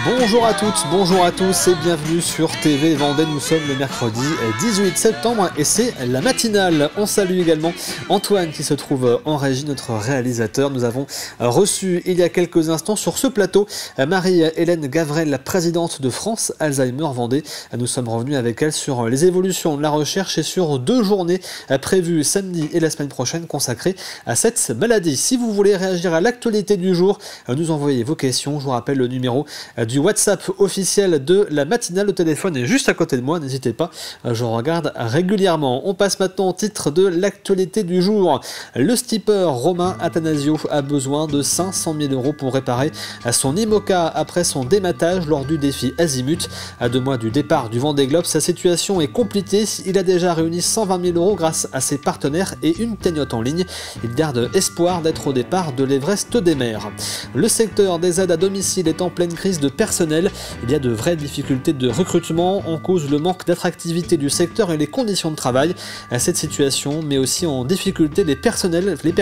Bonjour à toutes, bonjour à tous et bienvenue sur TV Vendée. Nous sommes le mercredi 18 septembre et c'est la matinale. On salue également Antoine qui se trouve en régie, notre réalisateur. Nous avons reçu il y a quelques instants sur ce plateau Marie-Hélène Gavrel, la présidente de France Alzheimer Vendée. Nous sommes revenus avec elle sur les évolutions de la recherche et sur 2 journées prévues samedi et la semaine prochaine consacrées à cette maladie. Si vous voulez réagir à l'actualité du jour, nous envoyez vos questions. Je vous rappelle le numéro du WhatsApp officiel de la matinale. Le téléphone est juste à côté de moi, n'hésitez pas, je regarde régulièrement. On passe maintenant au titre de l'actualité du jour. Le skipper Romain Attanasio a besoin de 500 000 € pour réparer son IMOCA après son dématage lors du défi Azimut. À 2 mois du départ du Vendée Globe, sa situation est compliquée. Il a déjà réuni 120 000 € grâce à ses partenaires et une cagnotte en ligne. Il garde espoir d'être au départ de l'Everest des mers. Le secteur des aides à domicile est en pleine crise de personnel. Il y a de vraies difficultés de recrutement, en cause le manque d'attractivité du secteur et les conditions de travail. Cette situation met aussi en difficulté les personnes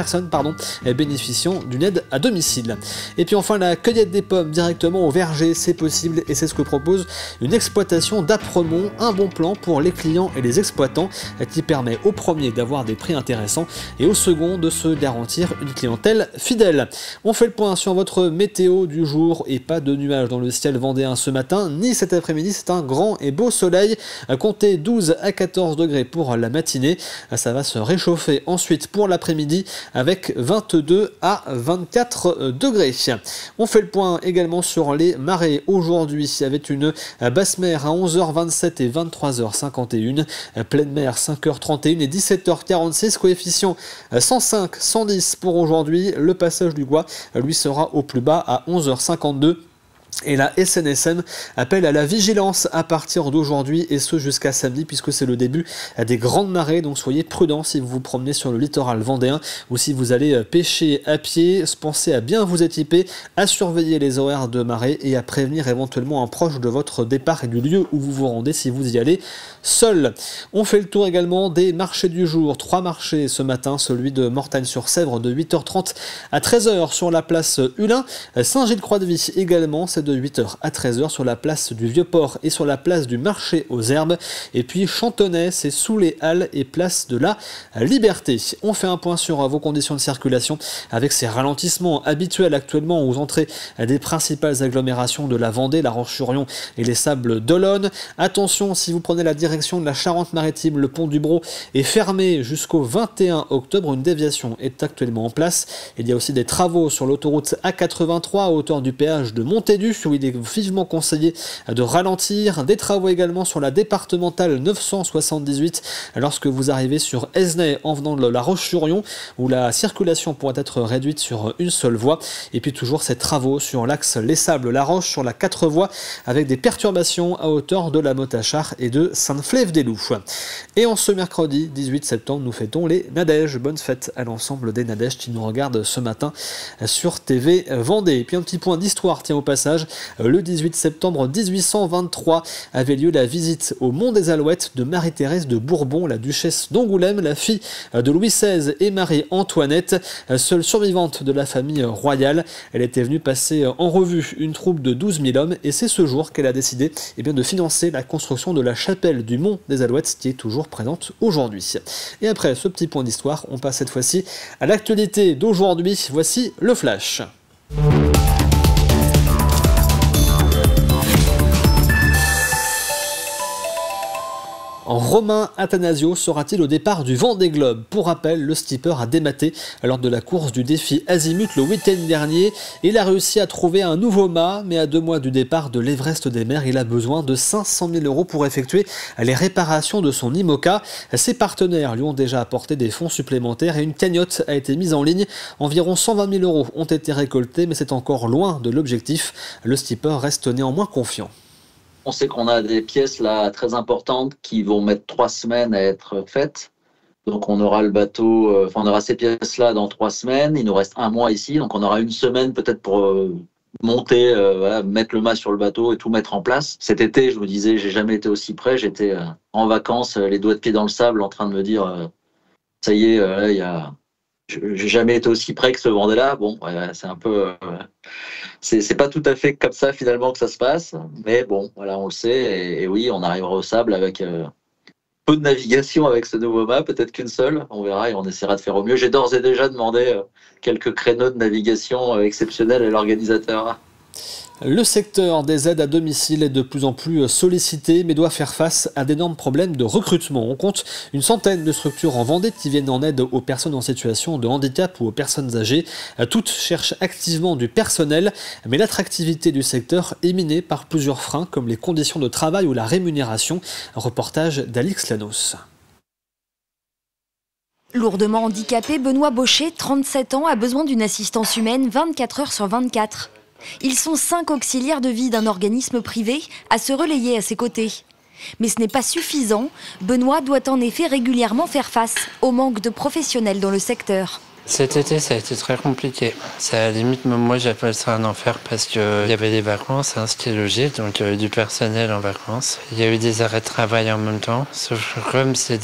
bénéficiant d'une aide à domicile. Et puis enfin, la cueillette des pommes directement au verger, c'est possible et c'est ce que propose une exploitation d'Apremont, un bon plan pour les clients et les exploitants qui permet au premier d'avoir des prix intéressants et au second de se garantir une clientèle fidèle. On fait le point sur votre météo du jour et pas de nuages dans le ciel vendéen ce matin, ni cet après-midi. C'est un grand et beau soleil. Comptez 12 à 14 degrés pour la matinée. Ça va se réchauffer ensuite pour l'après-midi avec 22 à 24 degrés. On fait le point également sur les marées aujourd'hui avec une basse mer à 11h27 et 23h51, pleine mer 5h31 et 17h46, coefficient 105, 110 pour aujourd'hui. Le passage du Gois lui sera au plus bas à 11h52. Et la SNSM appelle à la vigilance à partir d'aujourd'hui et ce jusqu'à samedi puisque c'est le début des grandes marées, donc soyez prudents si vous vous promenez sur le littoral vendéen ou si vous allez pêcher à pied. Pensez à bien vous équiper, à surveiller les horaires de marée et à prévenir éventuellement un proche de votre départ et du lieu où vous vous rendez si vous y allez seul. On fait le tour également des marchés du jour. 3 marchés ce matin, celui de Mortagne-sur-Sèvre de 8h30 à 13h sur la place Hulin, Saint-Gilles-Croix-de-Vie également, c'est de 8h à 13h sur la place du Vieux-Port et sur la place du marché aux Herbes. Et puis Chantonnay, c'est sous les Halles et place de la Liberté. On fait un point sur vos conditions de circulation avec ces ralentissements habituels actuellement aux entrées des principales agglomérations de la Vendée, La Roche-sur-Yon et les Sables d'Olonne. Attention, si vous prenez la direction de la Charente-Maritime, le pont du Brau est fermé jusqu'au 21 octobre. Une déviation est actuellement en place. Il y a aussi des travaux sur l'autoroute A83 à hauteur du péage de Montaigu, où il est vivement conseillé de ralentir. Des travaux également sur la départementale 978 lorsque vous arrivez sur Esnay en venant de La Roche-sur-Yon, où la circulation pourrait être réduite sur une seule voie. Et puis toujours ces travaux sur l'axe Les Sables-La Roche sur la 4 voies avec des perturbations à hauteur de la Motte-à-Char et de Sainte-Flève-des-Loups. Et en ce mercredi 18 septembre, nous fêtons les Nadèges. Bonne fête à l'ensemble des Nadèges qui nous regardent ce matin sur TV Vendée. Et puis un petit point d'histoire, tiens, au passage. Le 18 septembre 1823 avait lieu la visite au Mont des Alouettes de Marie-Thérèse de Bourbon, la duchesse d'Angoulême, la fille de Louis XVI et Marie-Antoinette, seule survivante de la famille royale. Elle était venue passer en revue une troupe de 12 000 hommes et c'est ce jour qu'elle a décidé de financer la construction de la chapelle du Mont des Alouettes qui est toujours présente aujourd'hui. Et après ce petit point d'histoire, on passe cette fois-ci à l'actualité d'aujourd'hui. Voici le Flash. Romain Attanasio sera-t-il au départ du Vendée Globe? Pour rappel, le skipper a dématé lors de la course du défi Azimut le week-end dernier. Il a réussi à trouver un nouveau mât, mais à 2 mois du départ de l'Everest des mers, il a besoin de 500 000 € pour effectuer les réparations de son IMOCA. Ses partenaires lui ont déjà apporté des fonds supplémentaires et une cagnotte a été mise en ligne. Environ 120 000 € ont été récoltés, mais c'est encore loin de l'objectif. Le skipper reste néanmoins confiant. On sait qu'on a des pièces là très importantes qui vont mettre 3 semaines à être faites. Donc on aura le bateau, on aura ces pièces-là dans 3 semaines. Il nous reste 1 mois ici, donc on aura 1 semaine peut-être pour monter, mettre le mât sur le bateau et tout mettre en place. Cet été, je me disais, j'ai jamais été aussi près. J'étais en vacances, les doigts de pied dans le sable, en train de me dire, ça y est, là, j'ai jamais été aussi près que ce Vendée-là. Bon, ouais, c'est un peu, c'est pas tout à fait comme ça finalement que ça se passe, mais bon, voilà, on le sait. Et oui, on arrivera au sable avec peu de navigation avec ce nouveau mât, peut-être qu'une seule. On verra et on essaiera de faire au mieux. J'ai d'ores et déjà demandé quelques créneaux de navigation exceptionnels à l'organisateur. Le secteur des aides à domicile est de plus en plus sollicité, mais doit faire face à d'énormes problèmes de recrutement. On compte une centaine de structures en Vendée qui viennent en aide aux personnes en situation de handicap ou aux personnes âgées. Toutes cherchent activement du personnel, mais l'attractivité du secteur est minée par plusieurs freins, comme les conditions de travail ou la rémunération. Reportage d'Alix Lanos. Lourdement handicapé, Benoît Baucher, 37 ans, a besoin d'une assistance humaine 24 heures sur 24. Ils sont 5 auxiliaires de vie d'un organisme privé à se relayer à ses côtés. Mais ce n'est pas suffisant. Benoît doit en effet régulièrement faire face au manque de professionnels dans le secteur. Cet été, ça a été très compliqué. C'est à la limite, même moi, j'appelle ça un enfer parce qu'il y avait des vacances, ce qui est logique, donc du personnel en vacances. Il y a eu des arrêts de travail en même temps, sauf que comme c'est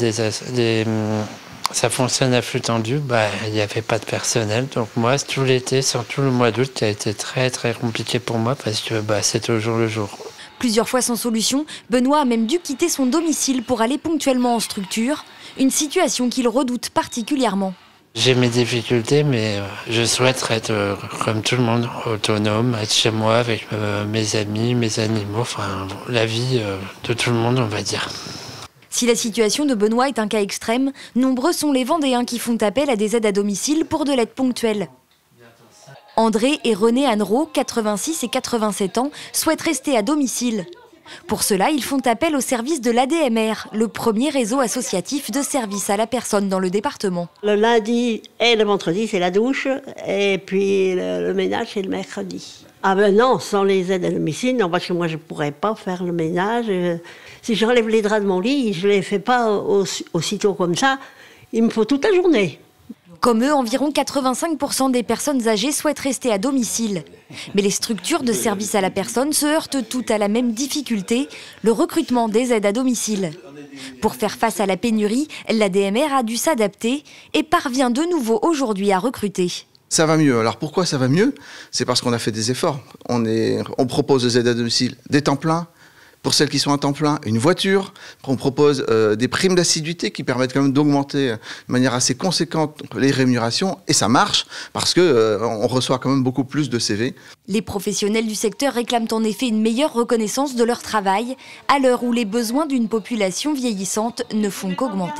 ça fonctionne à flux tendu, il n'y avait pas de personnel. Donc moi, tout l'été, surtout le mois d'août, qui a été très très compliqué pour moi parce que c'était au jour le jour. Plusieurs fois sans solution, Benoît a même dû quitter son domicile pour aller ponctuellement en structure, une situation qu'il redoute particulièrement. J'ai mes difficultés, mais je souhaite être comme tout le monde, autonome, être chez moi avec mes amis, mes animaux, enfin la vie de tout le monde, on va dire. Si la situation de Benoît est un cas extrême, nombreux sont les Vendéens qui font appel à des aides à domicile pour de l'aide ponctuelle. André et René Annereau, 86 et 87 ans, souhaitent rester à domicile. Pour cela, ils font appel au service de l'ADMR, le premier réseau associatif de services à la personne dans le département. Le lundi et le vendredi, c'est la douche, et puis le ménage, c'est le mercredi. Ah ben non, sans les aides à domicile, non, parce que moi, je ne pourrais pas faire le ménage. Si j'enlève les draps de mon lit, je ne les fais pas aussitôt comme ça. Il me faut toute la journée. Comme eux, environ 85% des personnes âgées souhaitent rester à domicile. Mais les structures de services à la personne se heurtent toutes à la même difficulté, le recrutement des aides à domicile. Pour faire face à la pénurie, l'ADMR a dû s'adapter et parvient de nouveau aujourd'hui à recruter. Ça va mieux. Alors pourquoi ça va mieux? C'est parce qu'on a fait des efforts. On propose des aides à domicile, des temps pleins. Pour celles qui sont à temps plein, une voiture. On propose des primes d'assiduité qui permettent quand même d'augmenter de manière assez conséquente les rémunérations. Et ça marche parce qu'on reçoit quand même beaucoup plus de CV. Les professionnels du secteur réclament en effet une meilleure reconnaissance de leur travail à l'heure où les besoins d'une population vieillissante ne font qu'augmenter.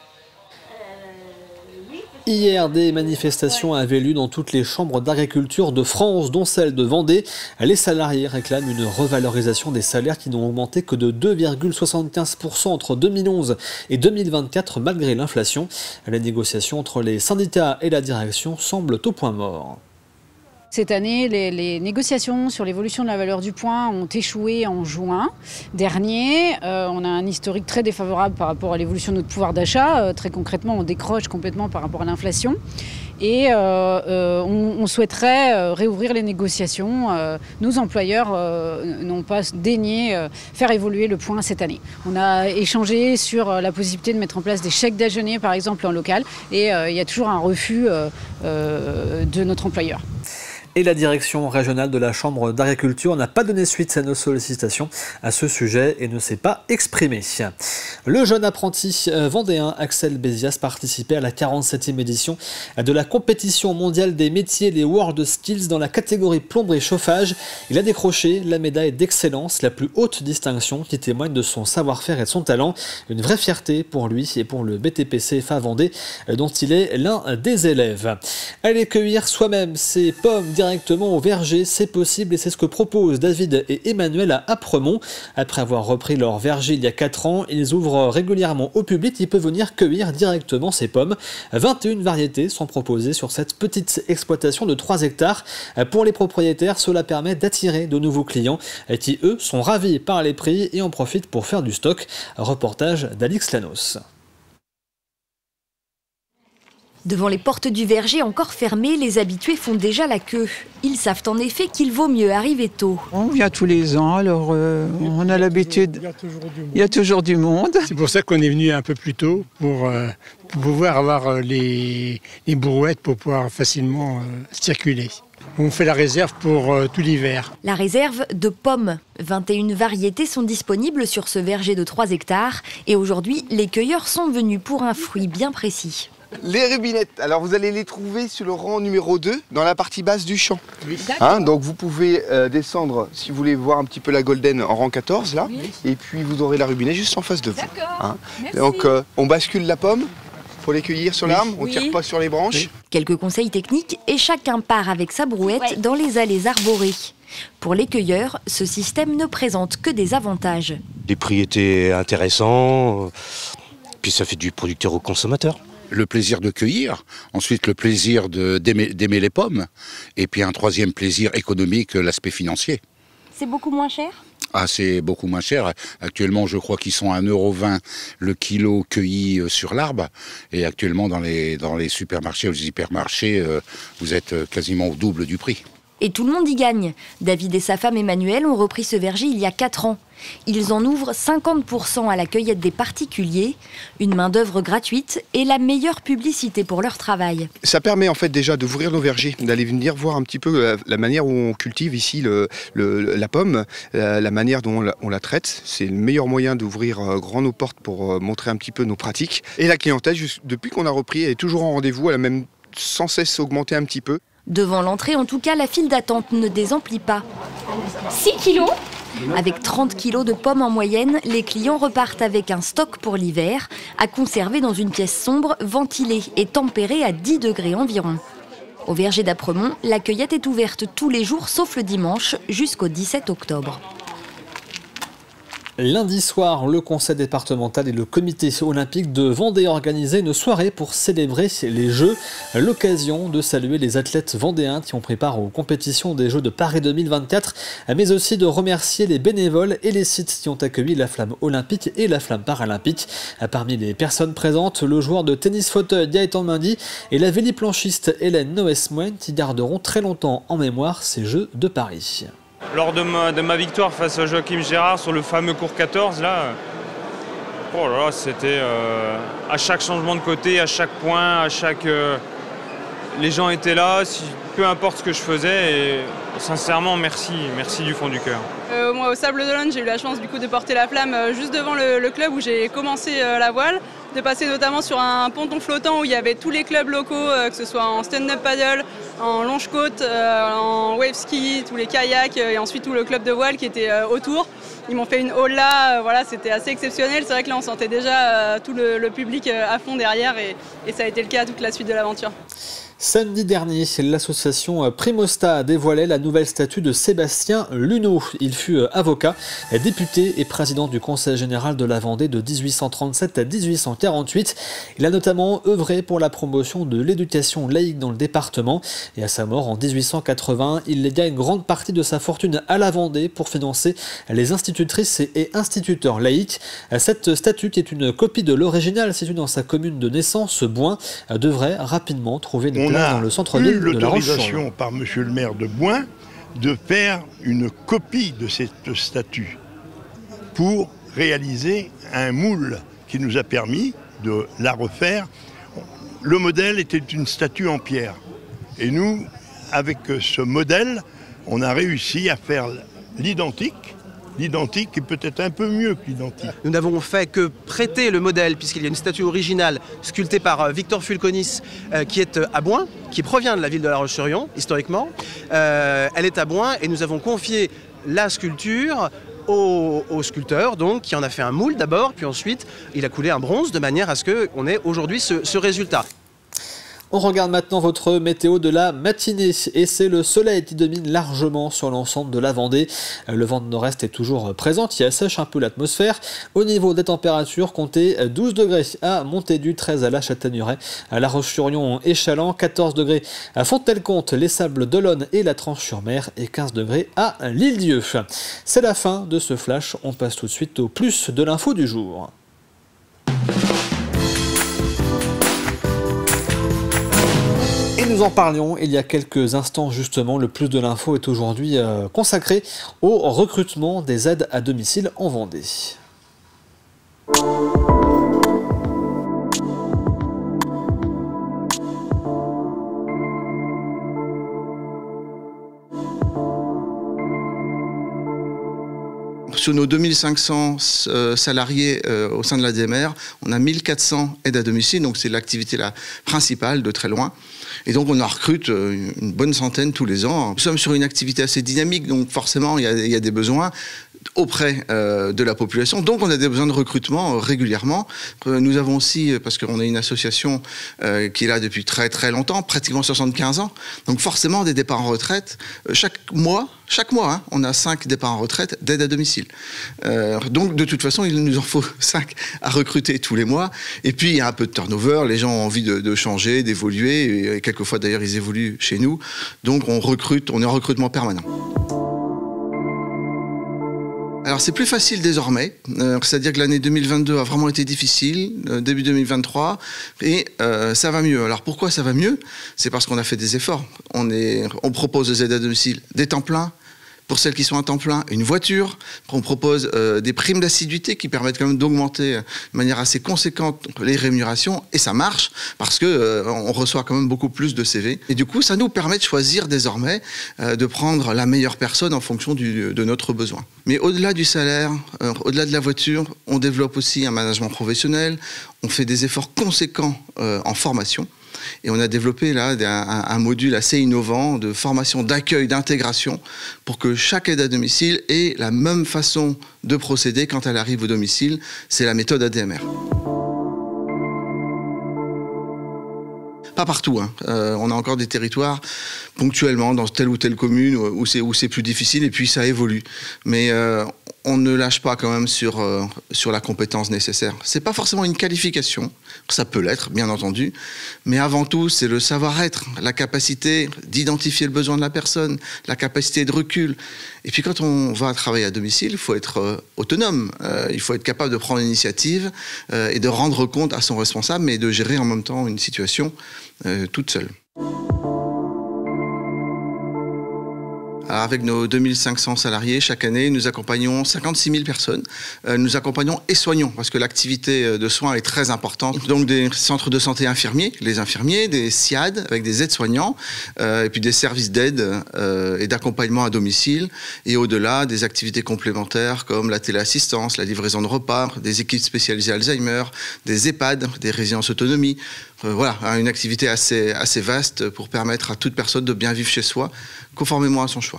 Hier, des manifestations avaient lieu dans toutes les chambres d'agriculture de France, dont celle de Vendée. Les salariés réclament une revalorisation des salaires qui n'ont augmenté que de 2,75% entre 2011 et 2024 malgré l'inflation. Les négociations entre les syndicats et la direction semblent au point mort. Cette année, les négociations sur l'évolution de la valeur du point ont échoué en juin dernier. On a un historique très défavorable par rapport à l'évolution de notre pouvoir d'achat. Très concrètement, on décroche complètement par rapport à l'inflation. Et on souhaiterait réouvrir les négociations. Nos employeurs n'ont pas daigné faire évoluer le point cette année. On a échangé sur la possibilité de mettre en place des chèques déjeuner, par exemple, en local. Et il y a toujours un refus de notre employeur. Et la direction régionale de la Chambre d'agriculture n'a pas donné suite à nos sollicitations à ce sujet et ne s'est pas exprimé. Le jeune apprenti vendéen Axel Bézias participait à la 47e édition de la compétition mondiale des métiers, les World Skills, dans la catégorie plomberie chauffage. Il a décroché la médaille d'excellence, la plus haute distinction qui témoigne de son savoir-faire et de son talent. Une vraie fierté pour lui et pour le BTP-CFA Vendée dont il est l'un des élèves. Aller cueillir soi-même ses pommes directement au verger, c'est possible et c'est ce que proposent David et Emmanuel à Apremont. Après avoir repris leur verger il y a 4 ans, ils ouvrent régulièrement au public qui peut venir cueillir directement ces pommes. 21 variétés sont proposées sur cette petite exploitation de 3 hectares. Pour les propriétaires, cela permet d'attirer de nouveaux clients qui, eux, sont ravis par les prix et en profitent pour faire du stock. Reportage d'Alix Lanos. Devant les portes du verger encore fermées, les habitués font déjà la queue. Ils savent en effet qu'il vaut mieux arriver tôt. On vient tous les ans, alors on a l'habitude. Il y a toujours du monde. C'est pour ça qu'on est venu un peu plus tôt, pour pouvoir avoir les brouettes, pour pouvoir facilement circuler. On fait la réserve pour tout l'hiver. La réserve de pommes. 21 variétés sont disponibles sur ce verger de 3 hectares. Et aujourd'hui, les cueilleurs sont venus pour un fruit bien précis. Les rubinettes, alors vous allez les trouver sur le rang numéro 2, dans la partie basse du champ. Oui. Donc vous pouvez descendre, si vous voulez voir un petit peu la golden, en rang 14 là. Oui. Et puis vous aurez la rubinette juste en face de vous. Donc on bascule la pomme pour les cueillir sur l'arbre, on ne tire pas sur les branches. Oui. Quelques conseils techniques et chacun part avec sa brouette dans les allées arborées. Pour les cueilleurs, ce système ne présente que des avantages. Les prix étaient intéressants, puis ça fait du producteur au consommateur. Le plaisir de cueillir, ensuite le plaisir d'aimer les pommes, et puis un troisième plaisir économique, l'aspect financier. C'est beaucoup moins cher ? Ah, c'est beaucoup moins cher. Actuellement, je crois qu'ils sont à 1,20 € le kilo cueilli sur l'arbre. Et actuellement, dans les supermarchés ou les hypermarchés, vous êtes quasiment au double du prix. Et tout le monde y gagne. David et sa femme Emmanuel ont repris ce verger il y a 4 ans. Ils en ouvrent 50% à la cueillette des particuliers, une main-d'œuvre gratuite et la meilleure publicité pour leur travail. Ça permet en fait déjà d'ouvrir nos vergers, d'aller venir voir un petit peu la manière où on cultive ici la pomme, la manière dont on la traite. C'est le meilleur moyen d'ouvrir grand nos portes pour montrer un petit peu nos pratiques. Et la clientèle, depuis qu'on a repris, elle est toujours en rendez-vous, elle a même sans cesse augmenté un petit peu. Devant l'entrée, en tout cas, la file d'attente ne désemplit pas. 6 kilos. Avec 30 kilos de pommes en moyenne, les clients repartent avec un stock pour l'hiver, à conserver dans une pièce sombre, ventilée et tempérée à 10 degrés environ. Au verger d'Apremont, la cueillette est ouverte tous les jours, sauf le dimanche, jusqu'au 17 octobre. Lundi soir, le conseil départemental et le comité olympique de Vendée organisaient une soirée pour célébrer les Jeux, l'occasion de saluer les athlètes vendéens qui ont pris part aux compétitions des Jeux de Paris 2024, mais aussi de remercier les bénévoles et les sites qui ont accueilli la flamme olympique et la flamme paralympique. Parmi les personnes présentes, le joueur de tennis fauteuil Gaëtan Mendy et la véliplanchiste Hélène Noesmoine qui garderont très longtemps en mémoire ces Jeux de Paris. Lors de ma victoire face à Joachim Gérard sur le fameux cours 14, là, oh là là, c'était à chaque changement de côté, à chaque point, les gens étaient là, peu importe ce que je faisais, et sincèrement, merci du fond du cœur. Moi, au Sable d'Olonne, j'ai eu la chance du coup de porter la flamme juste devant le club où j'ai commencé la voile, de passer notamment sur un ponton flottant où il y avait tous les clubs locaux, que ce soit en stand-up paddle, en longe-côte, en wave ski, tous les kayaks et ensuite tout le club de voile qui était autour. Ils m'ont fait une haul là, voilà, c'était assez exceptionnel. C'est vrai que là on sentait déjà tout le public à fond derrière et ça a été le cas toute la suite de l'aventure. Samedi dernier, l'association Primosta a dévoilé la nouvelle statue de Sébastien Luneau. Il fut avocat, député et président du Conseil général de la Vendée de 1837 à 1848. Il a notamment œuvré pour la promotion de l'éducation laïque dans le département. Et à sa mort en 1880, il légua une grande partie de sa fortune à la Vendée pour financer les institutrices et instituteurs laïcs. Cette statue, qui est une copie de l'original située dans sa commune de naissance, Boin, devrait rapidement trouver une place dans le centre-ville de La Roche-sur-Yon. On a eu l'autorisation par monsieur le maire de Boin de faire une copie de cette statue pour réaliser un moule qui nous a permis de la refaire. Le modèle était une statue en pierre. Et nous, avec ce modèle, on a réussi à faire l'identique est peut-être un peu mieux que l'identique. Nous n'avons fait que prêter le modèle, puisqu'il y a une statue originale sculptée par Victor Fulconis, qui est à Boin, qui provient de la ville de La Roche-sur-Yon, historiquement. Elle est à Boin et nous avons confié la sculpture au sculpteur, donc, qui en a fait un moule d'abord, puis ensuite il a coulé un bronze de manière à ce qu'on ait aujourd'hui ce résultat. On regarde maintenant votre météo de la matinée et c'est le soleil qui domine largement sur l'ensemble de la Vendée. Le vent de nord-est est toujours présent, qui assèche un peu l'atmosphère. Au niveau des températures, comptez 12 degrés à Montaigu, 13 à La Châtaigneraie, à La Roche-sur-Yon et Chaland, 14 degrés à Fontenay-le-Comte, les Sables d'Olonne et la Tranche-sur-Mer et 15 degrés à l'Île-Dieu. C'est la fin de ce flash, on passe tout de suite au plus de l'info du jour. nous en parlions il y a quelques instants justement, le plus de l'info est aujourd'hui consacré au recrutement des aides à domicile en Vendée. Sur nos 2500 salariés au sein de l'ADMR, on a 1400 aides à domicile, donc c'est l'activité la principale de très loin. Et donc on en recrute une bonne centaine tous les ans. Nous sommes sur une activité assez dynamique, donc forcément il y a des besoins auprès de la population. Donc on a des besoins de recrutement régulièrement. Nous avons aussi, parce qu'on est une association qui est là depuis très très longtemps, pratiquement 75 ans, donc forcément des départs en retraite. Chaque mois, on a 5 départs en retraite d'aide à domicile. Donc de toute façon, il nous en faut 5 à recruter tous les mois. Et puis il y a un peu de turnover, les gens ont envie de changer, d'évoluer, et quelquefois d'ailleurs ils évoluent chez nous. Donc on est en recrutement permanent. Alors c'est plus facile désormais, c'est-à-dire que l'année 2022 a vraiment été difficile, début 2023, et ça va mieux. Alors pourquoi ça va mieux? C'est parce qu'on a fait des efforts. On propose des aides à domicile, des temps pleins, pour celles qui sont à temps plein, une voiture. On propose des primes d'assiduité qui permettent quand même d'augmenter de manière assez conséquente les rémunérations, et ça marche parce que on reçoit quand même beaucoup plus de CV. Et du coup, ça nous permet de choisir désormais de prendre la meilleure personne en fonction de notre besoin. Mais au-delà du salaire, au-delà de la voiture, on développe aussi un management professionnel. On fait des efforts conséquents en formation. Et on a développé là un module assez innovant de formation, d'accueil, d'intégration pour que chaque aide à domicile ait la même façon de procéder quand elle arrive au domicile. C'est la méthode ADMR. Pas partout, hein. On a encore des territoires ponctuellement dans telle ou telle commune où c'est plus difficile, et puis ça évolue. Mais on ne lâche pas quand même sur la compétence nécessaire. C'est pas forcément une qualification, ça peut l'être bien entendu, mais avant tout c'est le savoir-être, la capacité d'identifier le besoin de la personne, la capacité de recul. Et puis quand on va travailler à domicile, il faut être autonome, il faut être capable de prendre l'initiative et de rendre compte à son responsable, mais de gérer en même temps une situation toute seule. Alors avec nos 2500 salariés, chaque année, nous accompagnons 56 000 personnes. Nous accompagnons et soignons, parce que l'activité de soins est très importante. Donc des centres de santé infirmiers, les infirmiers, des SIAD avec des aides-soignants, et puis des services d'aide et d'accompagnement à domicile. Et au-delà, des activités complémentaires comme la téléassistance, la livraison de repas, des équipes spécialisées Alzheimer, des EHPAD, des résidences autonomie. Voilà, une activité assez vaste pour permettre à toute personne de bien vivre chez soi, conformément à son choix.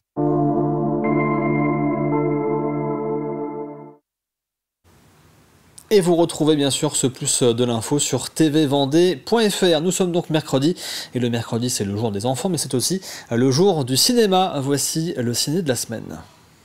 Et vous retrouvez bien sûr ce plus de l'info sur tvvendée.fr. Nous sommes donc mercredi, et le mercredi c'est le jour des enfants, mais c'est aussi le jour du cinéma. Voici le ciné de la semaine.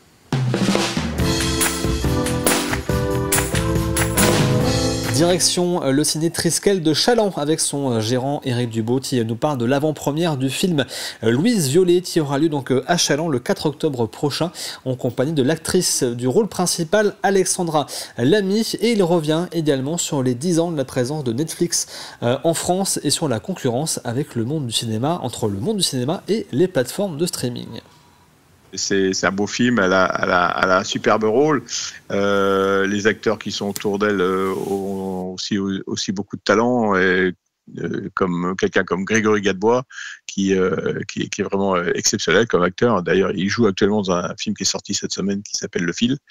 Direction le ciné Triskel de Chaland avec son gérant Éric Dubaud qui nous parle de l'avant-première du film Louise Violet qui aura lieu donc à Chaland le 4 octobre prochain en compagnie de l'actrice du rôle principal Alexandra Lamy, et il revient également sur les 10 ans de la présence de Netflix en France et sur la concurrence avec le monde du cinéma, entre le monde du cinéma et les plateformes de streaming. C'est un beau film, elle a un superbe rôle. Les acteurs qui sont autour d'elle ont aussi beaucoup de talent, et comme quelqu'un comme Grégory Gadebois qui est vraiment exceptionnel comme acteur. D'ailleurs, il joue actuellement dans un film qui est sorti cette semaine qui s'appelle Le Fil.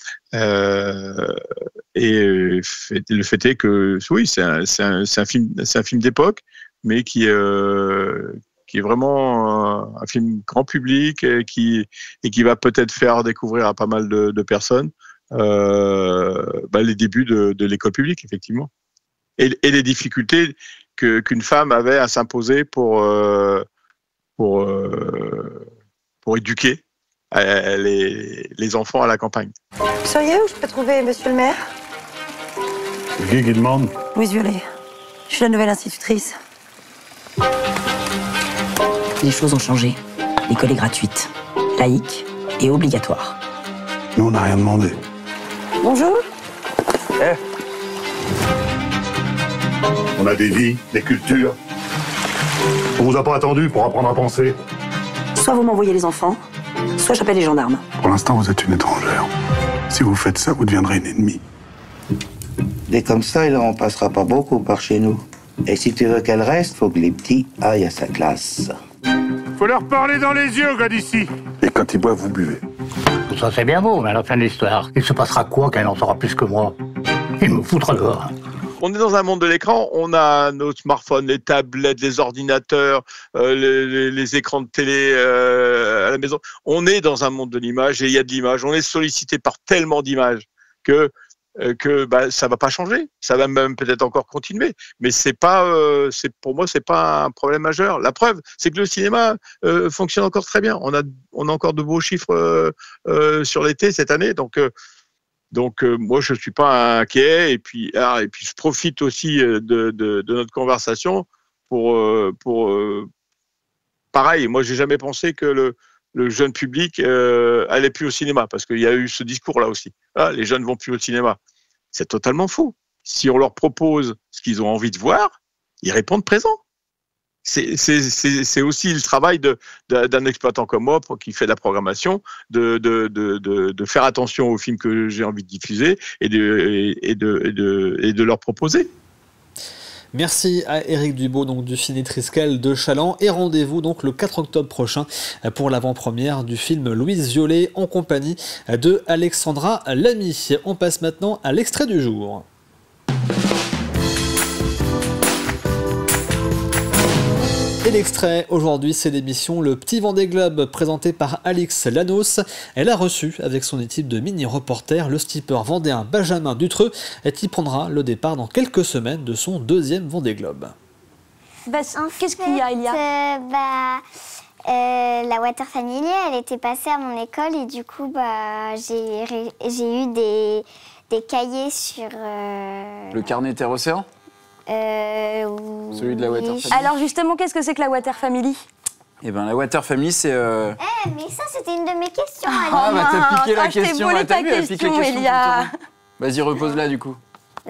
Et le fait est que oui, c'est un film d'époque, mais qui est vraiment un film grand public et qui va peut-être faire découvrir à pas mal de personnes les débuts de l'école publique, effectivement. Et les difficultés qu'une femme avait à s'imposer pour éduquer les enfants à la campagne. Vous sauriez où je peux trouver monsieur le maire? Qui demande? Louise Violet. Je suis la nouvelle institutrice. Les choses ont changé. L'école est gratuite, laïque et obligatoire. Nous, on n'a rien demandé. Bonjour. On a des vies, des cultures. On vous a pas attendu pour apprendre à penser. Soit vous m'envoyez les enfants, soit j'appelle les gendarmes. Pour l'instant, vous êtes une étrangère. Si vous faites ça, vous deviendrez une ennemie. Dès comme ça, il en passera pas beaucoup par chez nous. Et si tu veux qu'elle reste, faut que les petits aillent à sa classe. Faut leur parler dans les yeux, gars d'ici. Et quand ils boivent, vous buvez. Tout ça, c'est bien beau, mais à la fin de l'histoire, il se passera quoi quand elle en saura plus que moi? Il me foutra dehors. On est dans un monde de l'écran, on a nos smartphones, les tablettes, les ordinateurs, les écrans de télé à la maison. On est dans un monde de l'image et il y a de l'image. On est sollicité par tellement d'images que ça va pas changer. Ça va même peut-être encore continuer. Mais pour moi, c'est pas un problème majeur. La preuve, c'est que le cinéma fonctionne encore très bien. On a encore de beaux chiffres sur l'été cette année, donc moi je suis pas inquiet et puis je profite aussi de notre conversation pour pareil, moi j'ai jamais pensé que le jeune public allait plus au cinéma parce qu'il y a eu ce discours là aussi. Ah, les jeunes vont plus au cinéma. C'est totalement faux. Si on leur propose ce qu'ils ont envie de voir, ils répondent présent. C'est aussi le travail d'un exploitant comme moi qui fait de la programmation, de faire attention aux films que j'ai envie de diffuser et de leur proposer. Merci à Éric Dubaud donc du Ciné Triskel de Challans et rendez-vous donc le 4 octobre prochain pour l'avant-première du film Louise Violet en compagnie de Alexandra Lamy. On passe maintenant à l'extrait du jour. Et l'extrait aujourd'hui, c'est l'émission Le Petit Vendée Globe présentée par Alix Lanos. Elle a reçu avec son équipe de mini-reporters le skipper vendéen Benjamin Dutreux qui prendra le départ dans quelques semaines de son deuxième Vendée Globe. Qu'est-ce qu'il y a, Elia? La Water Family, elle était passée à mon école et du coup, j'ai eu des cahiers sur... Le carnet Terre-Océan? Celui de la Water Family. Alors justement, qu'est-ce que c'est que la Water Family? Eh ben la Water Family, c'est... mais ça, c'était une de mes questions. Ah, bah t'as piqué la question. Je t'ai volé ta question, Elia. Vas-y, repose-la du coup.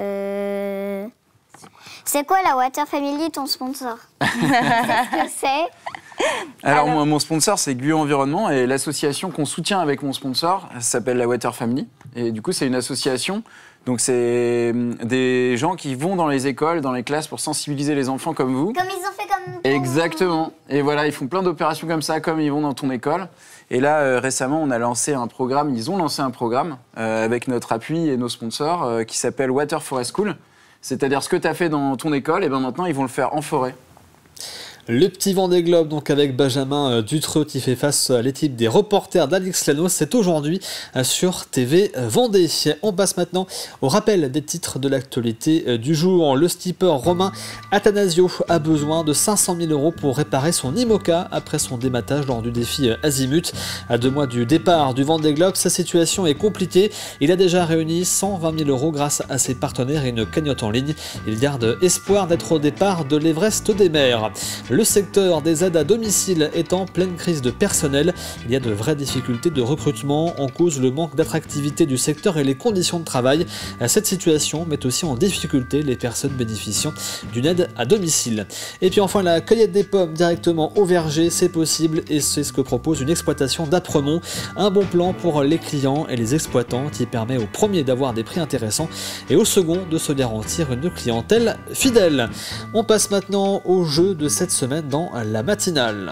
C'est quoi la Water Family, ton sponsor? Qu'est-ce que c'est? Alors moi, mon sponsor, c'est Guyo Environnement et l'association qu'on soutient avec mon sponsor s'appelle la Water Family. Et du coup, c'est une association. Donc c'est des gens qui vont dans les écoles, dans les classes pour sensibiliser les enfants comme vous. Comme ils ont fait comme... Exactement. Et voilà, ils font plein d'opérations comme ça, comme ils vont dans ton école. Et là, récemment, on a lancé un programme, ils ont lancé un programme avec notre appui et nos sponsors qui s'appelle Water Forest School. C'est-à-dire ce que tu as fait dans ton école, et ben maintenant, ils vont le faire en forêt. Le Petit Vendée Globe, donc avec Benjamin Dutreux qui fait face à l'équipe des reporters d'Alix Lanos, c'est aujourd'hui sur TV Vendée. On passe maintenant au rappel des titres de l'actualité du jour. Le skipper Romain Attanasio a besoin de 500 000 € pour réparer son IMOCA après son dématage lors du défi Azimut. À 2 mois du départ du Vendée Globe, sa situation est compliquée. Il a déjà réuni 120 000 € grâce à ses partenaires et une cagnotte en ligne. Il garde espoir d'être au départ de l'Everest des mers. Le secteur des aides à domicile est en pleine crise de personnel. Il y a de vraies difficultés de recrutement, en cause le manque d'attractivité du secteur et les conditions de travail. Cette situation met aussi en difficulté les personnes bénéficiant d'une aide à domicile. Et puis enfin, la cueillette des pommes directement au verger, c'est possible et c'est ce que propose une exploitation d'Apremont. Un bon plan pour les clients et les exploitants qui permet au premier d'avoir des prix intéressants et au second de se garantir une clientèle fidèle. On passe maintenant au jeu de cette semaine dans la matinale.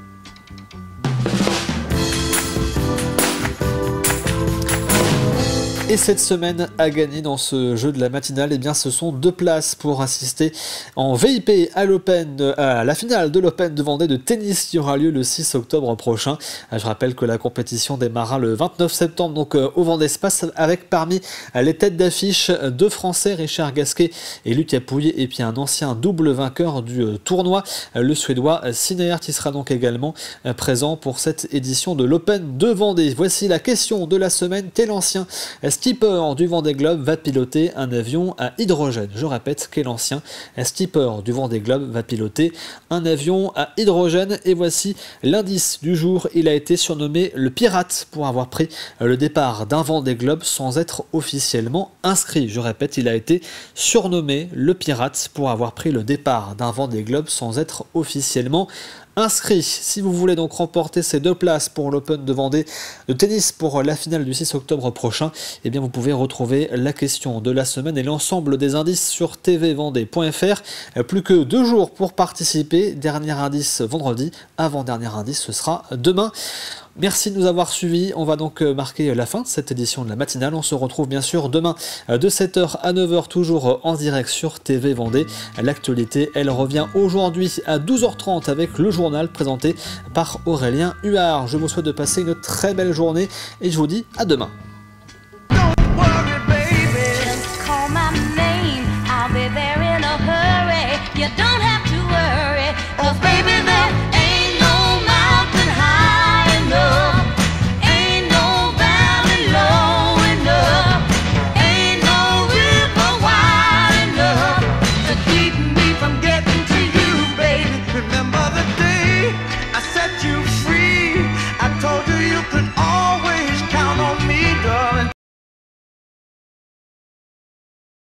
Et cette semaine à gagner dans ce jeu de la matinale, eh bien, ce sont 2 places pour assister en VIP à la finale de l'Open de Vendée de tennis qui aura lieu le 6 octobre prochain. Je rappelle que la compétition démarrera le 29 septembre donc au Vendée Space avec parmi les têtes d'affiche 2 Français, Richard Gasquet et Lucas Pouille, et puis un ancien double vainqueur du tournoi, le Suédois Sinner, qui sera donc également présent pour cette édition de l'Open de Vendée. Voici la question de la semaine. Quel ancien skipper du Vendée Globe va piloter un avion à hydrogène. Je répète, quel ancien skipper du Vendée Globe va piloter un avion à hydrogène. Et voici l'indice du jour. Il a été surnommé le pirate pour avoir pris le départ d'un Vendée Globe sans être officiellement inscrit. Je répète, il a été surnommé le pirate pour avoir pris le départ d'un Vendée Globe sans être officiellement inscrit. Si vous voulez donc remporter ces 2 places pour l'Open de Vendée de tennis pour la finale du 6 octobre prochain, eh bien vous pouvez retrouver la question de la semaine et l'ensemble des indices sur tvvendée.fr. Plus que 2 jours pour participer. Dernier indice vendredi, avant-dernier indice ce sera demain. Merci de nous avoir suivis. On va donc marquer la fin de cette édition de la matinale. On se retrouve bien sûr demain de 7h à 9h, toujours en direct sur TV Vendée. L'actualité, elle revient aujourd'hui à 12h30 avec le journal présenté par Aurélien Huard. Je vous souhaite de passer une très belle journée et je vous dis à demain.